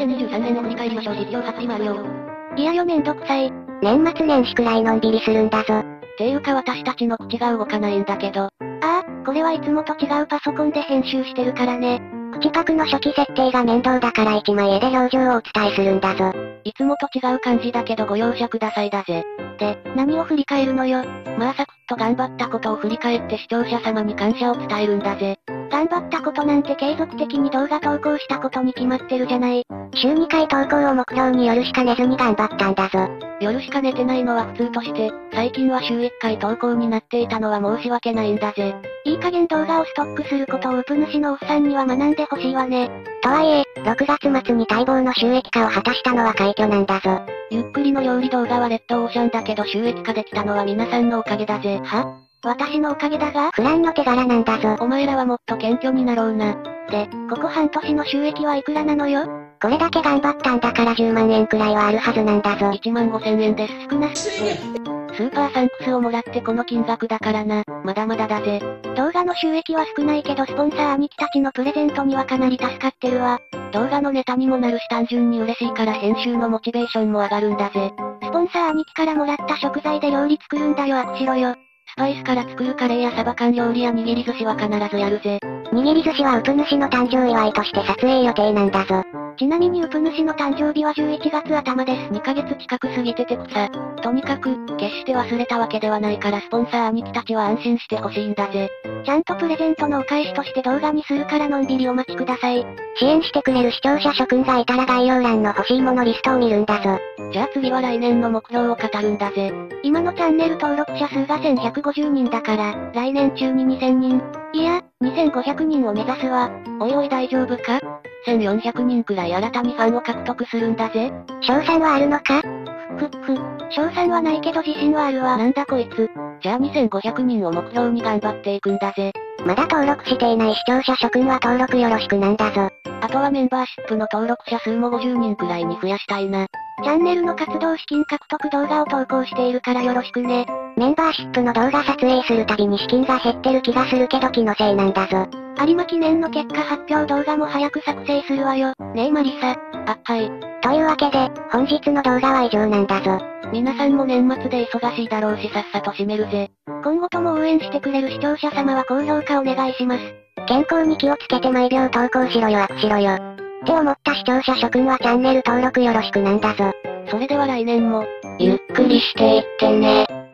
2023年を振り返りましょう。実況初リもあるよ。 いやよめんどくさい。年末年始くらいのんびりするんだぞ。 ていうか私たちの口が動かないんだけど。 ああ、これはいつもと違うパソコンで編集してるからね。口パクの初期設定が面倒だから1枚絵で表情をお伝えするんだぞ。 いつもと違う感じだけどご容赦くださいだぜ。 で、何を振り返るのよ。 まあサクッと頑張ったことを振り返って視聴者様に感謝を伝えるんだぜ。 頑張ったことなんて継続的に動画投稿したことに決まってるじゃない。週2回投稿を目標に夜しか寝ずに頑張ったんだぞ。 夜しか寝てないのは普通として、最近は週1回投稿になっていたのは申し訳ないんだぜ。 いい加減動画をストックすることをウプ主のおっさんには学んでほしいわね。とはいえ、6月末に待望の収益化を果たしたのは快挙なんだぞ。 ゆっくりの料理動画はレッドオーシャンだけど収益化できたのは皆さんのおかげだぜ。 は？私のおかげだが？フランの手柄なんだぞ。 お前らはもっと謙虚になろうな。 で、ここ半年の収益はいくらなのよ？これだけ頑張ったんだから10万円くらいはあるはずなんだぞ。 1万5000円です。少なすぎる。スーパーサンクスをもらってこの金額だからな。まだまだだぜ。 動画の収益は少ないけどスポンサー兄貴たちのプレゼントにはかなり助かってるわ。 動画のネタにもなるし単純に嬉しいから編集のモチベーションも上がるんだぜ。 スポンサー兄貴からもらった食材で料理作るんだよ握しろよ。 スパイスから作るカレーやサバ缶料理や握り寿司は必ずやるぜ。 握り寿司はウプ主の誕生祝いとして撮影予定なんだぞ。ちなみにウプ主の誕生日は11月頭です。 2ヶ月近く過ぎてて草。とにかく、決して忘れたわけではないからスポンサー兄貴たちは安心してほしいんだぜ。 ちゃんとプレゼントのお返しとして動画にするからのんびりお待ちください。支援してくれる視聴者諸君がいたら概要欄の欲しいものリストを見るんだぞ。 じゃあ次は来年の目標を語るんだぜ。 今のチャンネル登録者数が1150人だから、来年中に2000人。いや、2500人を目指すわ。 おいおい大丈夫か？ 1400 人くらい新たにファンを獲得するんだぜ。 賞賛はあるのか？賞賛はないけど自信はあるわ。 なんだこいつ。じゃあ2500人を目標に頑張っていくんだぜ。 まだ登録していない視聴者諸君は登録よろしくなんだぞ。 あとはメンバーシップの登録者数も50人くらいに増やしたいな。 チャンネルの活動資金獲得動画を投稿しているからよろしくね。メンバーシップの動画撮影するたびに資金が減ってる気がするけど気のせいなんだぞ。有馬記念の結果発表動画も早く作成するわよ。ねえマリサ。 あ、はい。 というわけで、本日の動画は以上なんだぞ。 皆さんも年末で忙しいだろうしさっさと締めるぜ。 今後とも応援してくれる視聴者様は高評価お願いします。健康に気をつけて毎秒投稿しろよしろよ。って思った視聴者諸君はチャンネル登録よろしくなんだぞ。 それでは来年も、 ゆっくりしていってね。